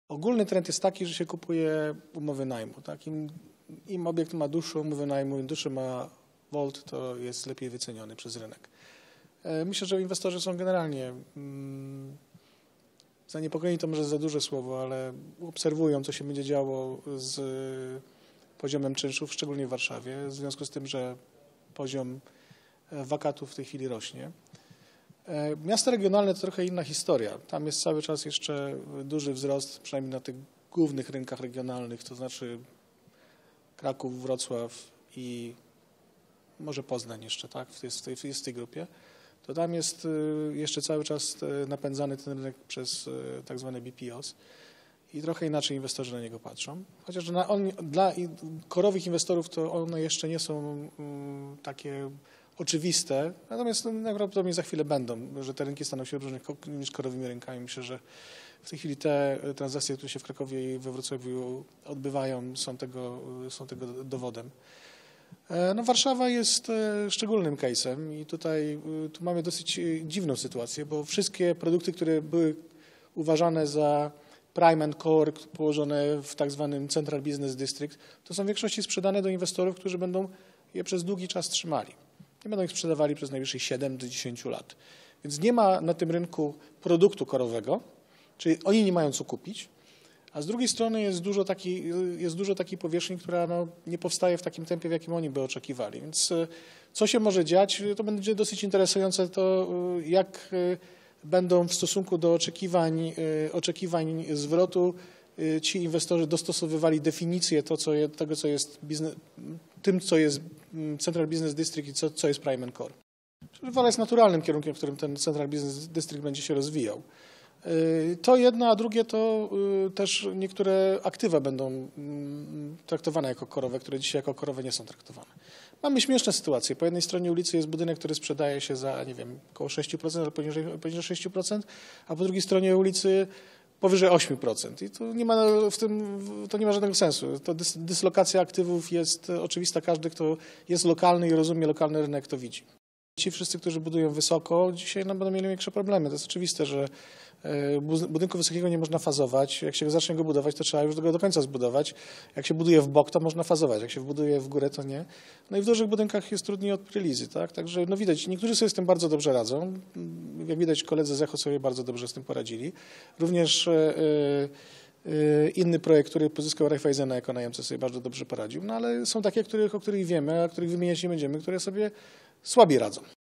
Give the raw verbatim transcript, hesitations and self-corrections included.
Ogólny trend jest taki, że się kupuje umowy najmu. Tak? Im, im obiekt ma dłuższą umowę najmu, im dłuższy ma volt, to jest lepiej wyceniony przez rynek. Myślę, że inwestorzy są generalnie mm, zaniepokojeni, to może za duże słowo, ale obserwują, co się będzie działo z poziomem czynszów, szczególnie w Warszawie, w związku z tym, że poziom wakatów w tej chwili rośnie. Miasta regionalne to trochę inna historia. Tam jest cały czas jeszcze duży wzrost, przynajmniej na tych głównych rynkach regionalnych, to znaczy Kraków, Wrocław i może Poznań jeszcze, tak, jest w tej, jest w tej grupie. To tam jest jeszcze cały czas napędzany ten rynek przez tak zwane B P Os i trochę inaczej inwestorzy na niego patrzą. Chociaż na on, dla korowych inwestorów to one jeszcze nie są um, takie oczywiste, natomiast no, najprawdopodobniej za chwilę będą, że te rynki staną się różnymi niż korowymi rynkami. Myślę, że w tej chwili te transakcje, które się w Krakowie i we Wrocławiu odbywają, są tego, są tego dowodem. No, Warszawa jest szczególnym case'em i tutaj tu mamy dosyć dziwną sytuację, bo wszystkie produkty, które były uważane za prime and core, położone w tak zwanym Central Business District, to są w większości sprzedane do inwestorów, którzy będą je przez długi czas trzymali. Nie będą ich sprzedawali przez najbliższych siedem do dziesięciu lat. Więc nie ma na tym rynku produktu korowego, czyli oni nie mają co kupić, a z drugiej strony jest dużo takiej, jest dużo takiej powierzchni, która no, nie powstaje w takim tempie, w jakim oni by oczekiwali. Więc co się może dziać, to będzie dosyć interesujące to, jak będą w stosunku do oczekiwań, oczekiwań zwrotu ci inwestorzy dostosowywali definicję to, co je, tego, co jest biznes, tym, co jest Central Business District i co, co jest Prime and Core. Wola jest naturalnym kierunkiem, w którym ten Central Business District będzie się rozwijał. To jedno, a drugie to też niektóre aktywa będą traktowane jako korowe, które dzisiaj jako korowe nie są traktowane. Mamy śmieszne sytuacje. Po jednej stronie ulicy jest budynek, który sprzedaje się za, nie wiem, około sześć procent albo poniżej, poniżej sześć procent, a po drugiej stronie ulicy powyżej osiem procent. I to nie ma w tym, to nie ma żadnego sensu. To dys, dyslokacja aktywów jest oczywista. Każdy, kto jest lokalny i rozumie lokalny rynek, to widzi. Ci wszyscy, którzy budują wysoko, dzisiaj no, będą mieli większe problemy. To jest oczywiste, że budynku wysokiego nie można fazować. Jak się zacznie go budować, to trzeba już go do końca zbudować. Jak się buduje w bok, to można fazować. Jak się buduje w górę, to nie. No i w dużych budynkach jest trudniej od prelizy, tak? Także no widać, niektórzy sobie z tym bardzo dobrze radzą. Jak widać, koledzy z Echo sobie bardzo dobrze z tym poradzili. Również yy, yy, inny projekt, który pozyskał Raiffeisena jako najemca, sobie bardzo dobrze poradził. No ale są takie, których, o których wiemy, a których wymieniać nie będziemy, które sobie słabiej radzą.